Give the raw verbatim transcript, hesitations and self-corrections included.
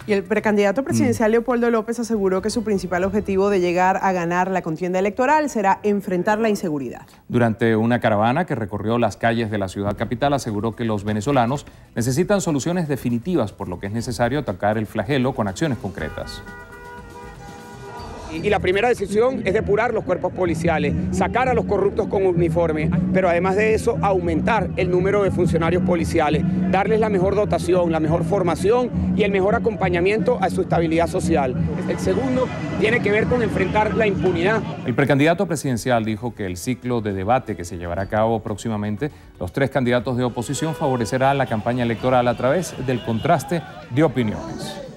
Y el precandidato presidencial mm. Leopoldo López aseguró que su principal objetivo de llegar a ganar la contienda electoral será enfrentar la inseguridad. Durante una caravana que recorrió las calles de la ciudad capital, aseguró que los venezolanos necesitan soluciones definitivas, por lo que es necesario atacar el flagelo con acciones concretas. Y la primera decisión es depurar los cuerpos policiales, sacar a los corruptos con uniforme, pero además de eso aumentar el número de funcionarios policiales, darles la mejor dotación, la mejor formación y el mejor acompañamiento a su estabilidad social. El segundo tiene que ver con enfrentar la impunidad. El precandidato presidencial dijo que el ciclo de debate que se llevará a cabo próximamente, los tres candidatos de oposición, favorecerá la campaña electoral a través del contraste de opiniones.